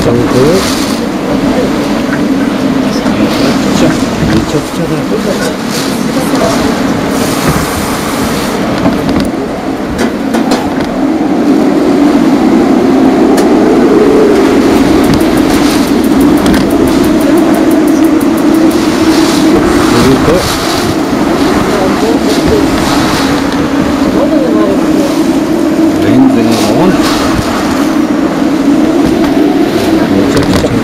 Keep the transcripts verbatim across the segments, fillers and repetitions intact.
ちゃめちゃくちゃだ。レンズが合わない。めちゃくちゃ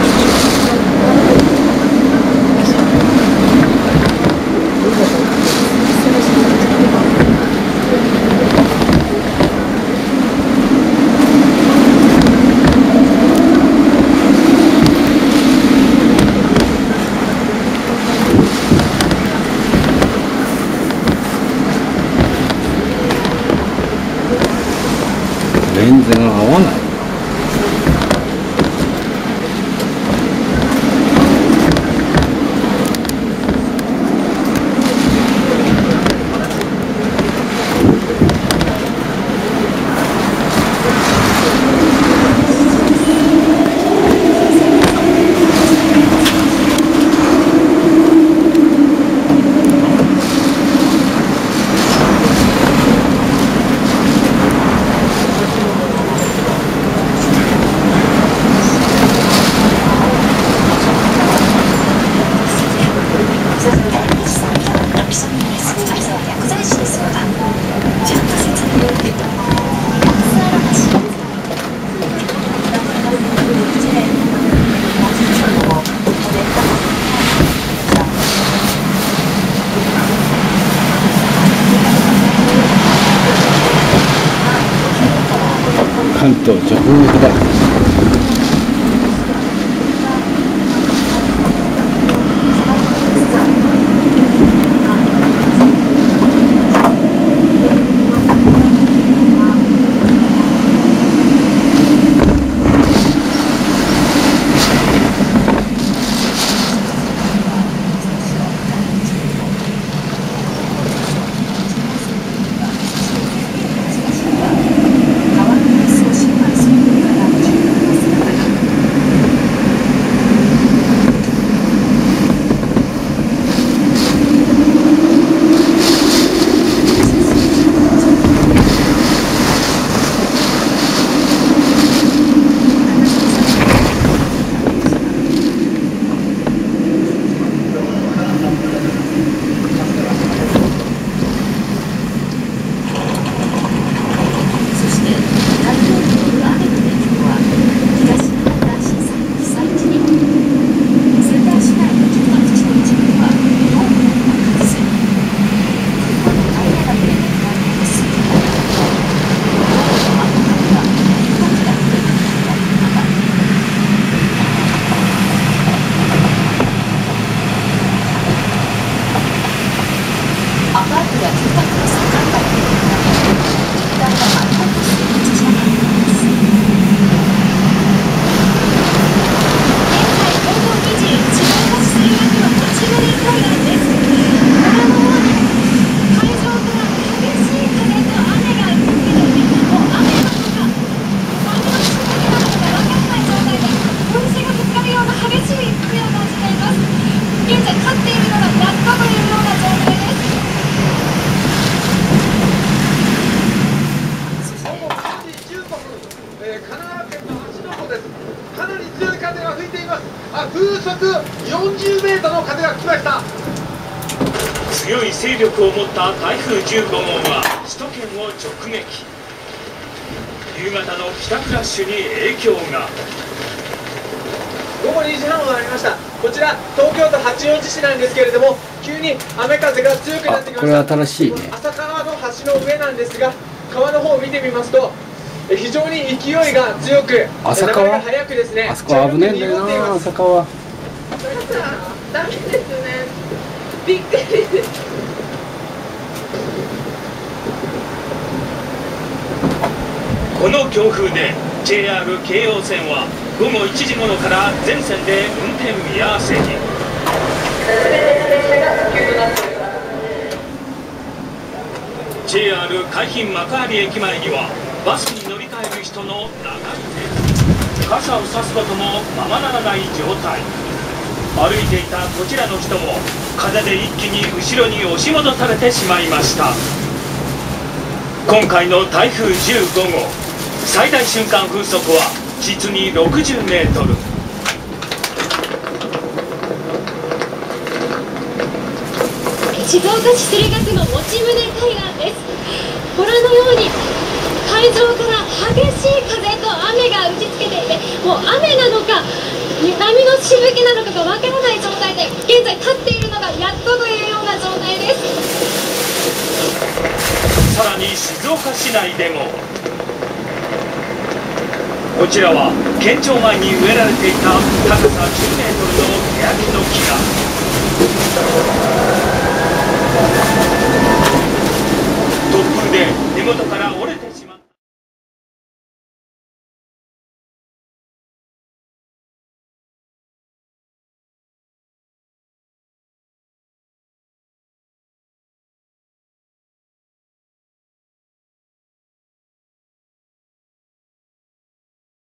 レンズが合わない。関東直撃だ。 風速よんじゅうメートルの風が吹きました。 強い勢力を持った台風じゅうごごうは首都圏を直撃。夕方の帰宅ラッシュに影響が。 午後にじはんを回りました。こちら東京都八王子市なんですけれども、急に雨風が強くなってきました。 これは新しいね。 浅川の橋の上なんですが、川の方を見てみますと非常に勢いが強く、 浅川流れが速くですね。 あそこ危ねえんだよな、浅川。 ダメですね。びっくりです。 この強風で ジェイアール 京葉線は午後いちじ頃から全線で運転見合わせに。ジェイアール 海浜幕張駅前にはバスに乗り換える人の長い列。 傘を差すこともままならない状態。歩いていたこちらの人も風で一気に後ろに押し戻されてしまいました。今回の台風じゅうごごう、最大瞬間風速は実にろくじゅうメートル。 静岡市駿河区の用宗海岸です。ご覧のように海上から激しい風と雨が打ちつけていて、もう雨なのか波のしぶきなのかがわからない状態で、現在立っているのがやっとというような状態です。 さらに静岡市内でも、こちらは県庁前に植えられていた高さじゅうメートルの欅の木が